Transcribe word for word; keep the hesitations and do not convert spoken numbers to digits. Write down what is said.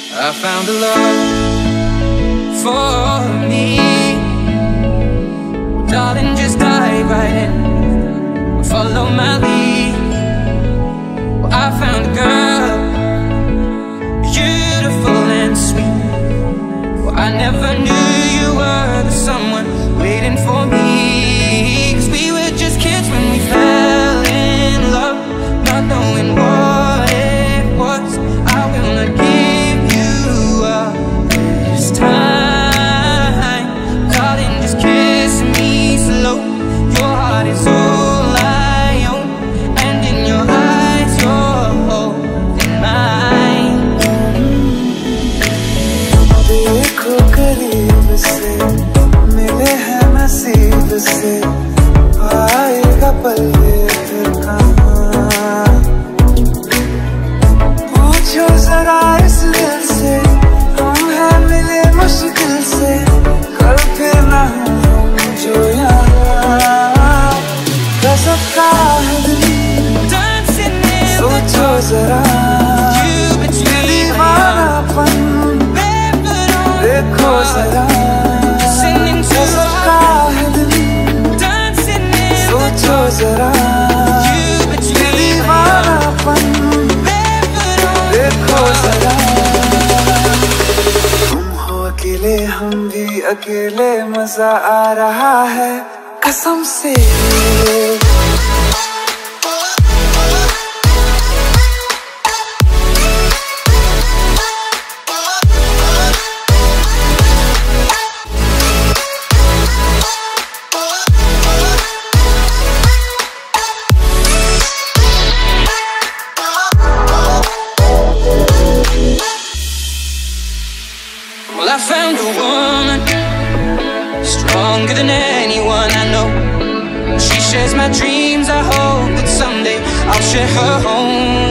I found a love for me. Darling, just dive right in, follow my lead. Well, I found a girl, beautiful and sweet. Well, I never knew you were the someone waiting for me. Cause we were just kids when we fell in love, not knowing what it was. I will not give you up this time. Darling, just kiss me slow. Your heart is all I own, and in your eyes you're holding mine. देखो करीब से, मिले हैं नसीब से, आएगा पल ये फिर कहाँ। पूछो जरा इस दिल से, हम हैं मिले मुश्किल से, कल फिर ना हम जो यहाँ। गजब का है दिल, सोचो जरा, ये दीवानापन देखो जरा। गजब का है दिल, सोचो जरा, ये दीवानापन देखो जरा। तुम हो अकेले, हम भी अकेले, मजा आ रहा है कसम से। Well, I found a woman stronger than anyone I know. She shares my dreams. I hope that someday I'll share her home.